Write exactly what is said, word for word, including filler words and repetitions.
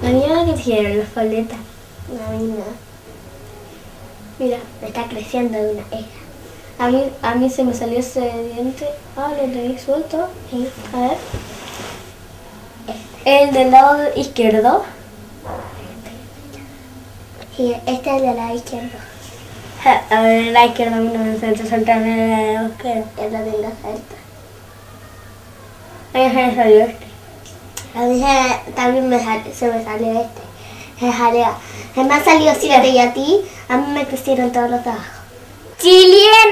La mía que tiene las paletas. A mí no. Mira, Me está creciendo una ceja. a mí, a mí se me salió ese diente. Ah, lo tenéis suelto. Sí. A ver. El del lado izquierdo. Sí, este es el de la izquierda. Ja, a ver, el lado izquierdo a mí no me suelta soltar el lado izquierdo. Yo lo tengo suelto. A mí se me salió este. A mí se- también me sale- se me salió este. Se jalea. Se me ha salido siete y a ti, a mí me crecieron todos los de abajo. Chilena.